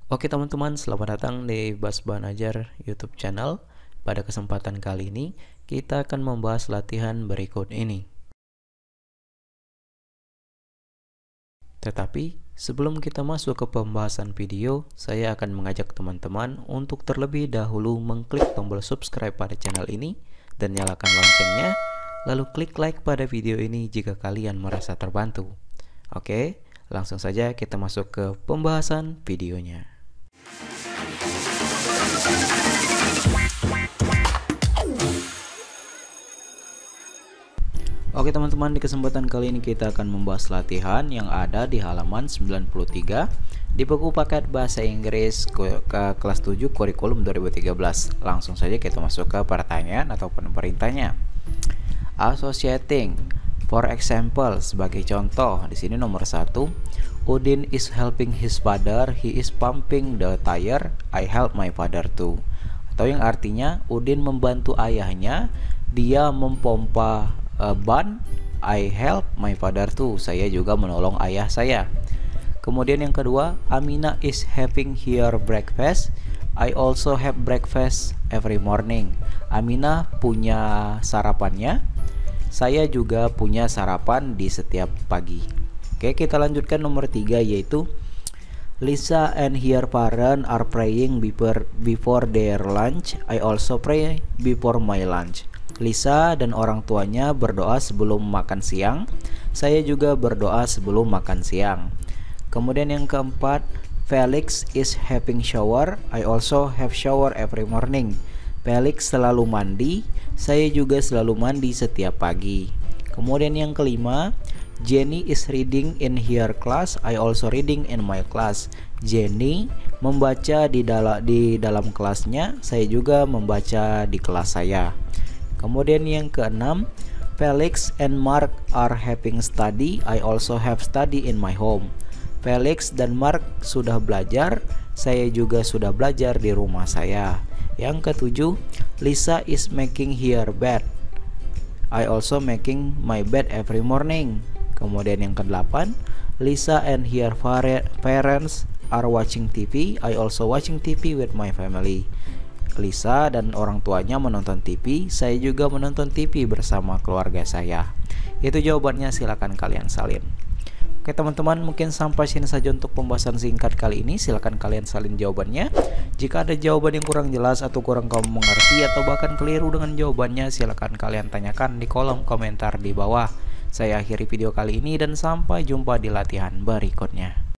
Oke teman-teman, selamat datang di Bas Bahan Ajar YouTube channel. Pada kesempatan kali ini, kita akan membahas latihan berikut ini. Tetapi, sebelum kita masuk ke pembahasan video, saya akan mengajak teman-teman untuk terlebih dahulu mengklik tombol subscribe pada channel ini dan nyalakan loncengnya, lalu klik like pada video ini jika kalian merasa terbantu. Oke, langsung saja kita masuk ke pembahasan videonya. Oke teman-teman, di kesempatan kali ini kita akan membahas latihan yang ada di halaman 93 di buku paket bahasa Inggris kelas 7 kurikulum 2013. Langsung saja kita masuk ke pertanyaan ataupun perintahnya. Associating. For example, sebagai contoh, di sini nomor 1, Udin is helping his father, he is pumping the tire, I help my father too. Atau yang artinya, Udin membantu ayahnya, dia mempompa ban, I help my father too, saya juga menolong ayah saya. Kemudian yang kedua, Amina is having her breakfast, I also have breakfast every morning. Amina punya sarapannya, saya juga punya sarapan di setiap pagi. Oke, kita lanjutkan nomor 3, yaitu Lisa and her parents are praying before their lunch, I also pray before my lunch. Lisa dan orang tuanya berdoa sebelum makan siang, saya juga berdoa sebelum makan siang. Kemudian yang keempat, Felix is having shower, I also have shower every morning. Felix selalu mandi, saya juga selalu mandi setiap pagi. Kemudian yang kelima, Jenny is reading in her class, I also reading in my class. Jenny membaca di dalam kelasnya, saya juga membaca di kelas saya. Kemudian yang keenam, Felix and Mark are having study, I also have study in my home. Felix dan Mark sudah belajar, saya juga sudah belajar di rumah saya. Yang ketujuh, Lisa is making her bed, I also making my bed every morning. Kemudian yang kedelapan, Lisa and her parents are watching TV, I also watching TV with my family. Lisa dan orang tuanya menonton TV, saya juga menonton TV bersama keluarga saya. Itu jawabannya, silakan kalian salin. Oke teman-teman, mungkin sampai sini saja untuk pembahasan singkat kali ini. Silakan kalian salin jawabannya. Jika ada jawaban yang kurang jelas atau kurang kamu mengerti atau bahkan keliru dengan jawabannya, silakan kalian tanyakan di kolom komentar di bawah. Saya akhiri video kali ini dan sampai jumpa di latihan berikutnya.